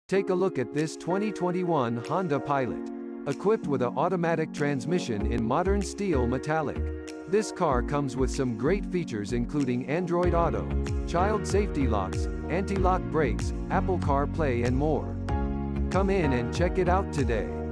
Take a look at this 2021 Honda Pilot. Equipped with an automatic transmission in modern steel metallic. This car comes with some great features including Android Auto, child safety locks, anti-lock brakes, Apple CarPlay and more. Come in and check it out today.